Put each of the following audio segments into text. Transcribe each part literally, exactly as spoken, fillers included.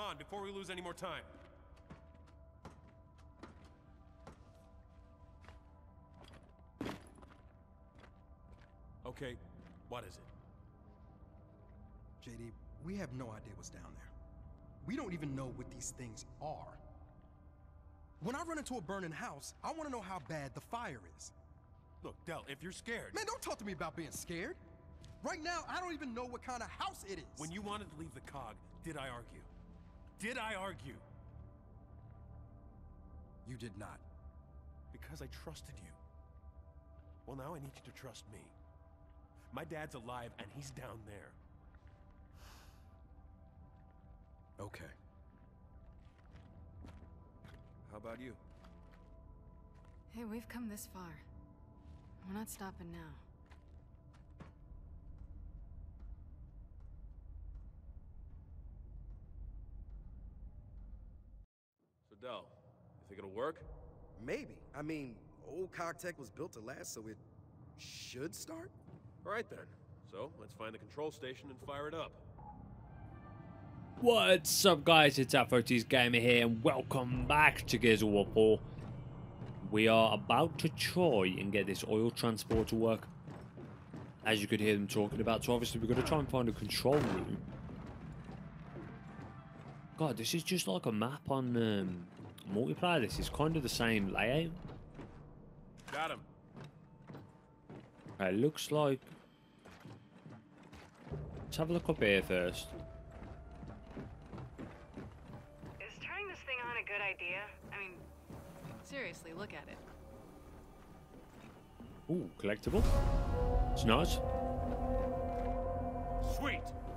on, before we lose any more time. Okay, what is it? J D, we have no idea what's down there. We don't even know what these things are. When I run into a burning house, I want to know how bad the fire is. Look, Del, if you're scared... Man, don't talk to me about being scared. Right now, I don't even know what kind of house it is. When you wanted to leave the cog, did I argue? Did I argue? You did not. Because I trusted you. Well, now I need you to trust me. My dad's alive, and he's down there. Okay. How about you? Hey, we've come this far. We're not stopping now. So, Del, you think it'll work? Maybe. I mean, old Cogtech was built to last, so it should start? All right, then. So, let's find the control station and fire it up. What's up, guys? It's Afroteasegamer here, and welcome back to Gears of War four. We are about to try and get this oil transport to work. As you could hear them talking about, so obviously we're going to try and find a control room. God, this is just like a map on um, multiplayer. This is kind of the same layout. Got him. It looks like... Let's have a look up here first. Is turning this thing on a good idea? I mean, seriously, look at it. Ooh, collectible. It's nice. Sweet.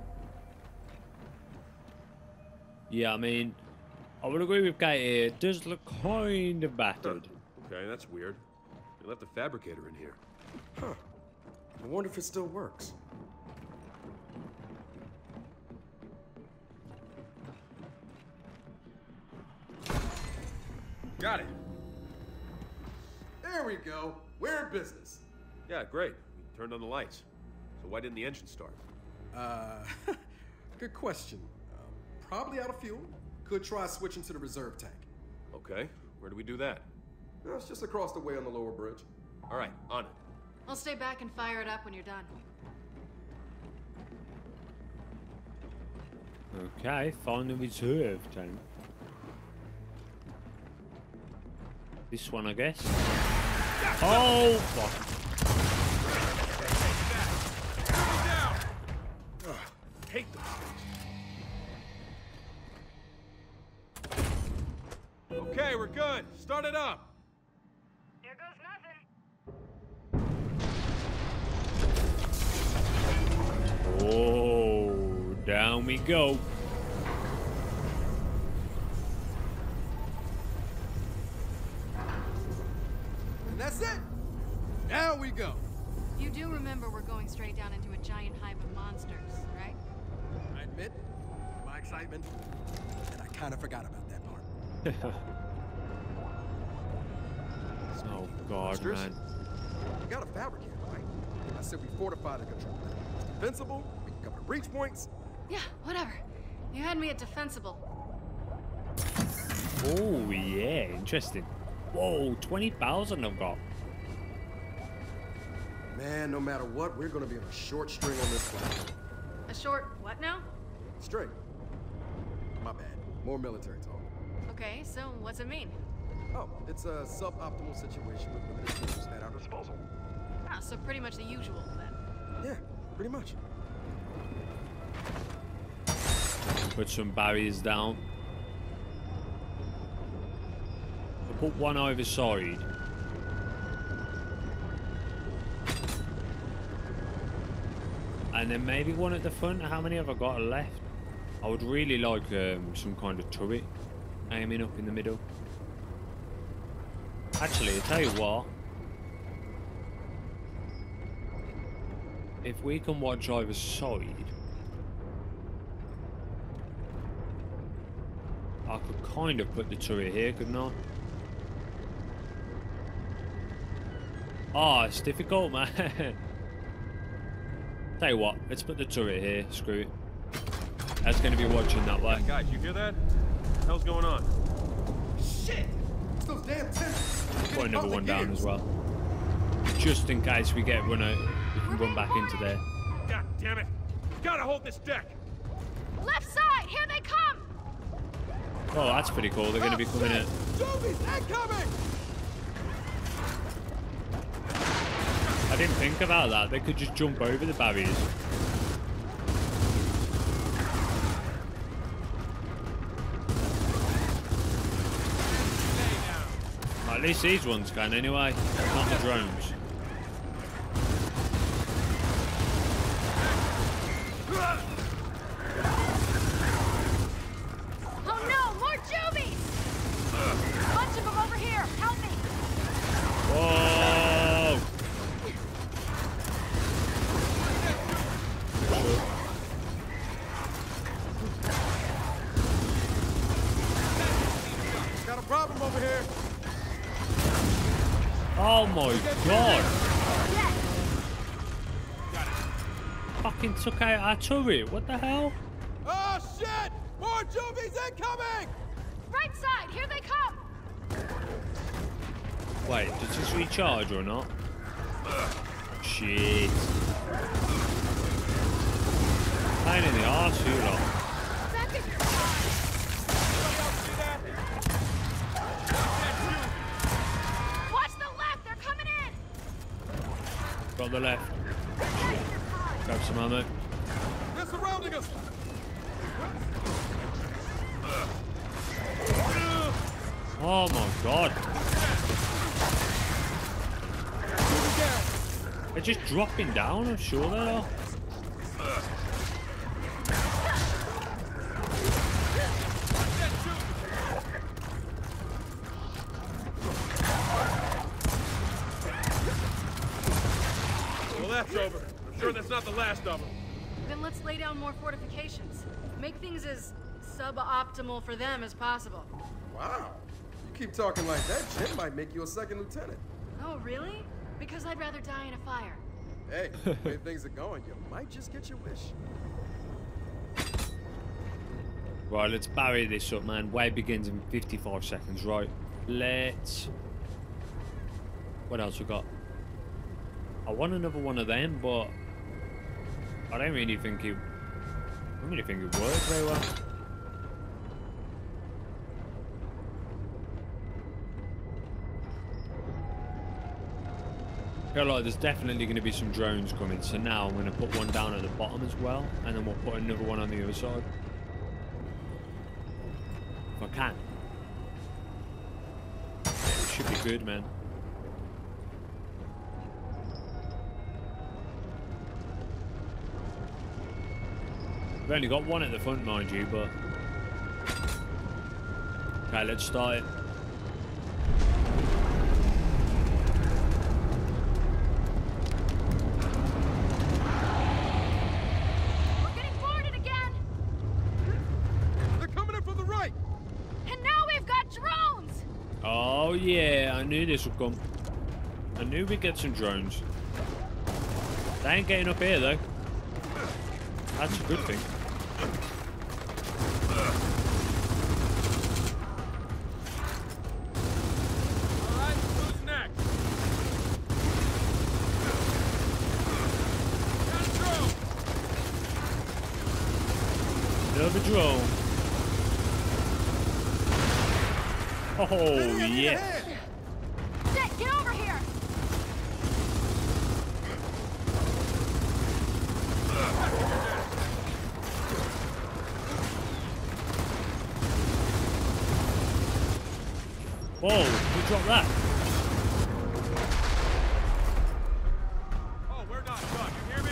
Yeah, I mean, I would agree with Kait here. It does look kind of battered. Okay, that's weird. They left the fabricator in here. Huh. I wonder if it still works. Got it. There we go. We're in business. Yeah, great. We turned on the lights. So why didn't the engine start? Uh, good question. Uh, probably out of fuel. Could try switching to the reserve tank. Okay, where do we do that? No, it's just across the way on the lower bridge. All right, on it. I'll stay back and fire it up when you're done. Okay, find the reserve tank. This one, I guess. Oh, fuck. Ugh, hate those things. Okay, we're good. Start it up. Here goes nothing. Oh, down we go. And that's it. Now we go. You do remember we're going straight down into a giant hive of monsters, right? I admit, my excitement, and I kind of forgot about that part. Oh, God, Monsters? man. We got a fabricator, right? I said we fortify the control panel. It's defensible, we can cover breach points. Yeah, whatever. You had me at defensible. Oh, yeah, interesting. Whoa, twenty thousand I've got. Man, no matter what, we're gonna be on a short string on this platform. A short what now? String. My bad. More military talk. Okay, so what's it mean? Oh, it's a suboptimal situation with limited tools at our disposal. Ah, so pretty much the usual then. Yeah, pretty much. Put some barriers down. I'll put one either side. And then maybe one at the front. How many have I got left? I would really like um, some kind of turret aiming up in the middle. Actually, I'll tell you what. If we can watch either side, I could kind of put the turret here, couldn't I? Oh, it's difficult, man. Tell you what, let's put the turret here. Screw it. That's going to be watching that way. Guys, you hear that? What the hell's going on? Shit! It's those damn tents. Put another one down as well. Just in case we get run out, we can run back into there. God damn it! Gotta hold this deck! Left side! Here they come! Oh, that's pretty cool. They're going to be coming in. Zombies incoming! I didn't think about that. They could just jump over the barriers. At least these ones can anyway, not the drones. Oh no, more Jubies! Bunch of them over here, help me! Whoa! Got a problem over here! Oh my god! Yes! Fucking took out our turret, what the hell? Oh shit! More zombies incoming! Right side, here they come! Wait, does this recharge or not? Shit. Pain in the arse, you lot. Back in your car! Watch the left, they're coming in! Got the left. Grab some ammo. They're surrounding us! Oh my god. They're just dropping down, I'm sure they are. Well, that's over. I'm sure that's not the last of them. Then let's lay down more fortifications. Make things as suboptimal for them as possible. Wow. You keep talking like that, Jim might make you a second lieutenant. Oh, really? Because I'd rather die in a fire. Hey, the way things are going, you might just get your wish. Right, let's barrier this up, man. Way begins in fifty-five seconds, right? Let's... What else we got? I want another one of them, but I don't really think it... I don't really think it worked very well. I feel like there's definitely going to be some drones coming, so now I'm going to put one down at the bottom as well, and then we'll put another one on the other side. If I can. It should be good, man. We've only got one at the front, mind you, but... Okay, let's start it. We're getting boarded again! They're coming in from the right! And now we've got drones! Oh yeah, I knew this would come. I knew we'd get some drones. They ain't getting up here though. That's a good thing. Alright, who's next? Got a drone! Another drone. Oh yeah. Dick, get over here! Whoa, who dropped that? Oh, we're not done. You hear me?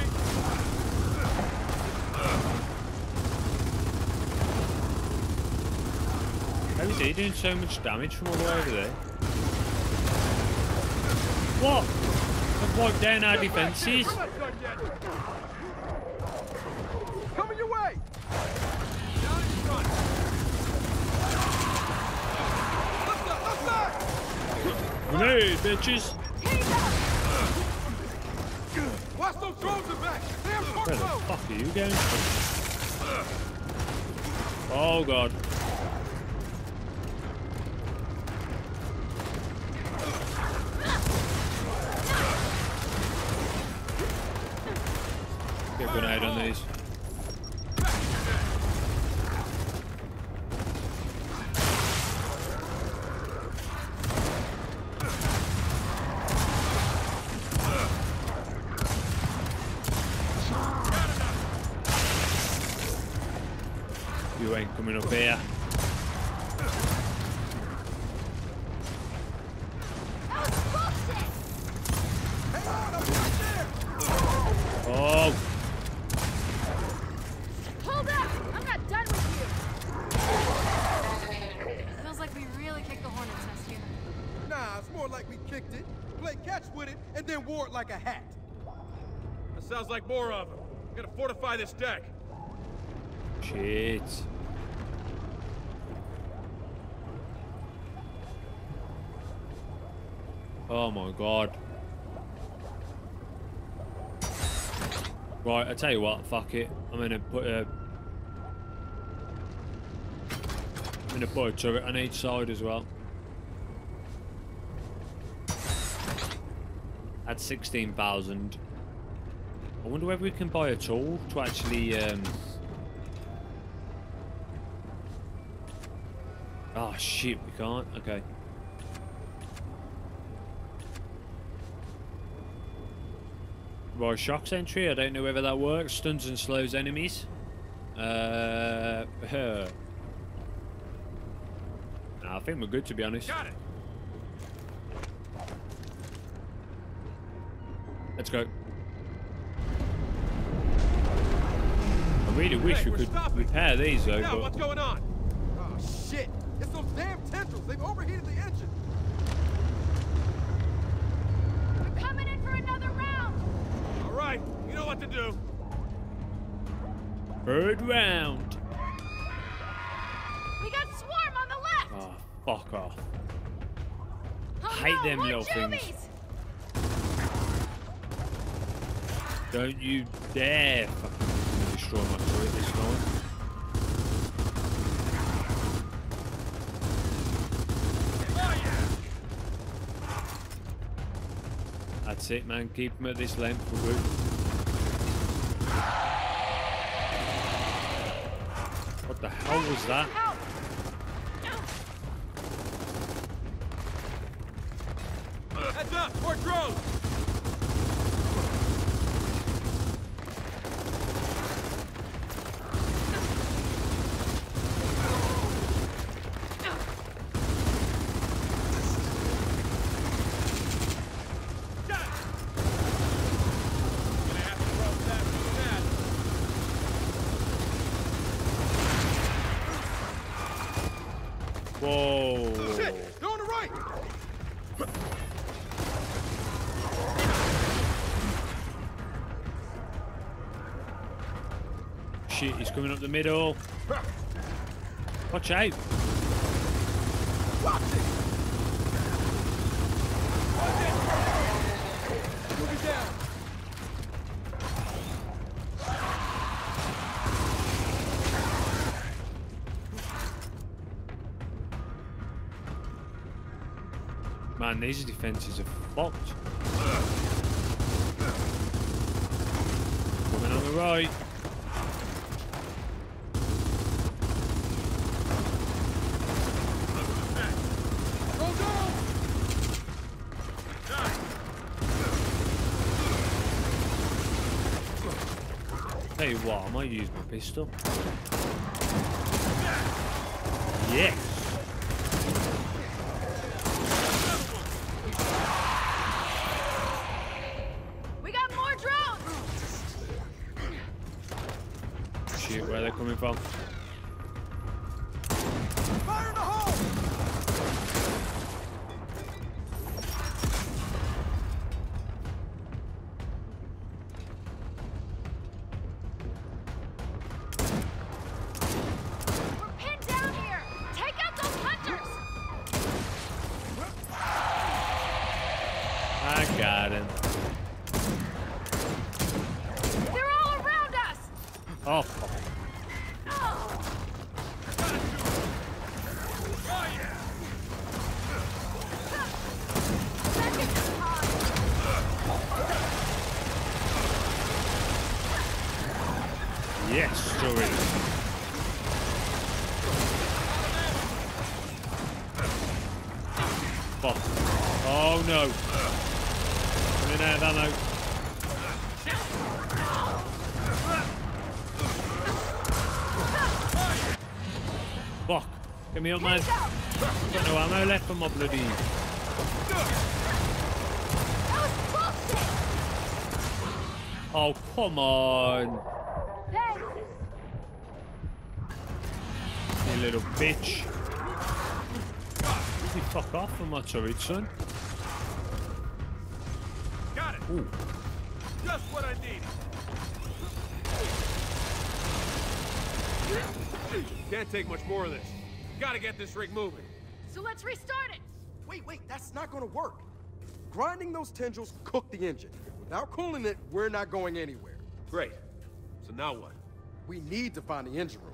How is he doing so much damage from all the way over there? What? I've wiped down our defences. We're not done yet. Coming your way! Down in front. Left side, left side! Grenade, bitches! Here you go! Watch those drones in back! Damn Where the portfolio! fuck are you going? Oh god. Get a grenade on these. You ain't coming up here. Oh. Hold up! I'm not done with you. Feels like we really kicked the hornet's nest here. Nah, it's more like we kicked it, played catch with it, and then wore it like a hat. That sounds like more of them. We gotta fortify this deck. Shit. Oh my god. Right, I tell you what, fuck it. I'm gonna put a I'm gonna put a turret on each side as well. At sixteen thousand. I wonder whether we can buy a tool to actually um oh shit, we can't. Okay. Right, shock sentry. I don't know whether that works. Stuns and slows enemies. Uh, nah, I think we're good, to be honest. Got it. Let's go. I really wish Hey, we we're could stopping. repair these though. Now, But what's going on? Oh, shit. It's those damn tendrils. They've overheated the engine. We're coming in for another round. All right, you know what to do. third round. We got swarm on the left. Oh, fuck off. Oh, hate no, them more little things. juvies. Don't you dare fucking destroy my turret this time. That's it, man. Keep them at this length for good. What the hell was that? Help. Heads up, more drones. Whoa. Shit, they're on the right. Shit, he's coming up the middle. Watch out. Watch it. Move it down. Man, these defenses are fucked. Coming on the right. Go, go. Tell you what, I might use my pistol. Yes. We got more drones. Shit, where are they coming from? Fire in the hole. We're pinned down here. Take out those hunters. I got him. They're all around us. Oh, fuck. Oh. Yes, sorry. Fuck. Oh no. Running out of ammo. Fuck. Get me up, man. Got no ammo left for my bloody. Oh, come on. You little bitch. You fuck off from my turret, son. Got it. Ooh. Just what I need. Can't take much more of this. Gotta get this rig moving. So let's restart it. Wait, wait, that's not gonna work. Grinding those tendrils cook the engine. Without cooling it, we're not going anywhere. Great. So now what? We need to find the engine room.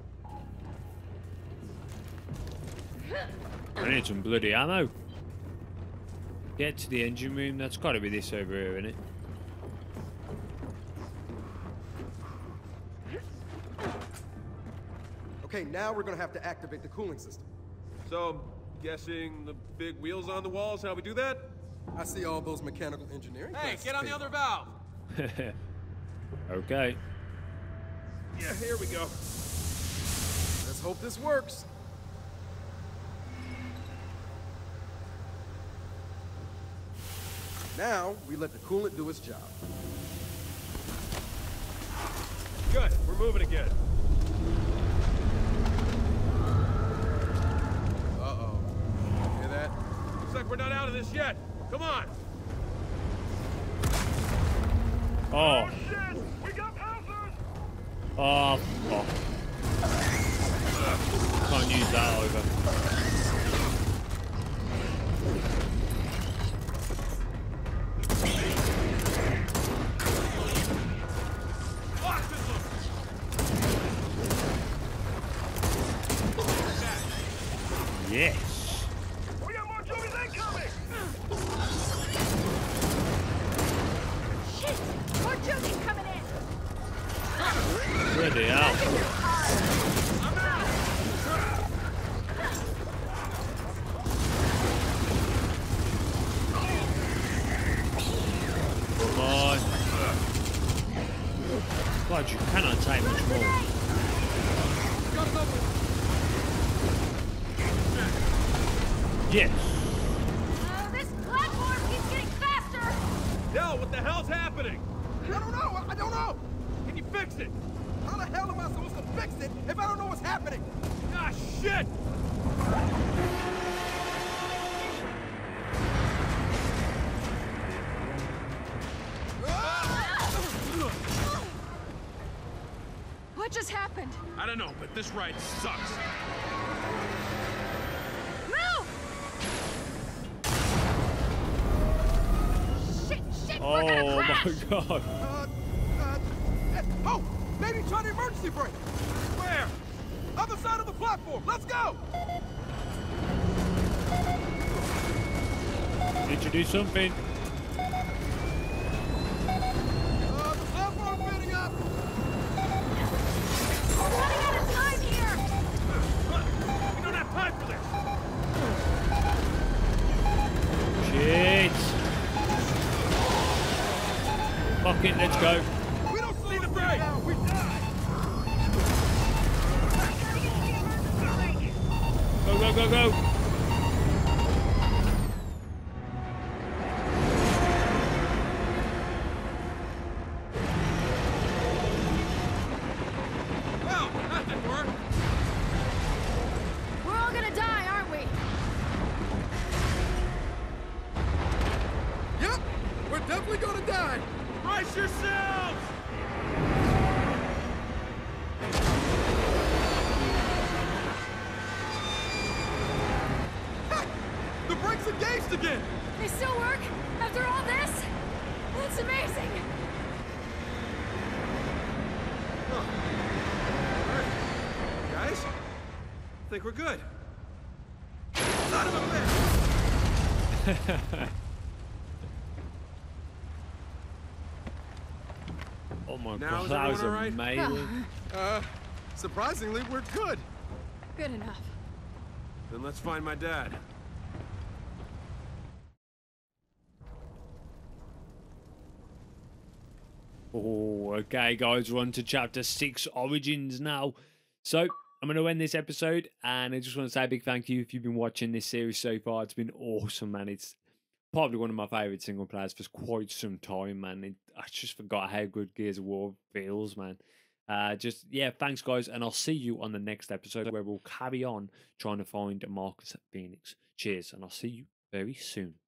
I need some bloody ammo. Get to the engine room. That's got to be this over here, isn't it? Okay, now we're gonna have to activate the cooling system. So, I'm guessing the big wheels on the walls, how we do that? I see all those mechanical engineering Hey, classes get on the paid other off. valve. Okay. Yeah, here we go. Let's hope this works. Now, we let the coolant do its job. Good, we're moving again. Uh-oh. Hear that? Looks like we're not out of this yet. Come on. Oh. Shit! We got pouncers! Oh, fuck. Can't use that over. Yes. We got more zombies incoming! Shit! More Jody's coming in! Bloody hell. Come on. God, you cannot take much more. Yes. Oh, this platform keeps getting faster! Yo, what the hell's happening? I don't know! I don't know! Can you fix it? How the hell am I supposed to fix it if I don't know what's happening? Ah, shit! What just happened? I don't know, but this ride sucks. Move! Shit, shit, we're Oh gonna my crash! god. Uh, uh, eh, oh! Maybe try the emergency brake! Where? Other side of the platform! Let's go! Need to do something. Uh, the platform's fitting up! We're running out of time here! Look, we don't have time for this. Shit. Fuck it, let's go. We don't see the brake. now, we die! Go, go, go, go. Well, that didn't work. We're all gonna die, aren't we? Yep! We're definitely gonna die! Brace yourselves! Hey! The brake's engaged again! They still work? After all this? That's amazing! Guys, I think we're good. Son of a bitch! Oh my Now god, is that was everyone all right? amazing. Uh, surprisingly, we're good. Good enough. Then let's find my dad. Oh, okay, guys, we're on to chapter six, Origins now. So, I'm going to end this episode, and I just want to say a big thank you if you've been watching this series so far. It's been awesome, man. It's probably one of my favourite single players for quite some time, man. It, I just forgot how good Gears of War feels, man. Uh, just, yeah, thanks, guys, and I'll see you on the next episode where we'll carry on trying to find Marcus Fenix. Cheers, and I'll see you very soon.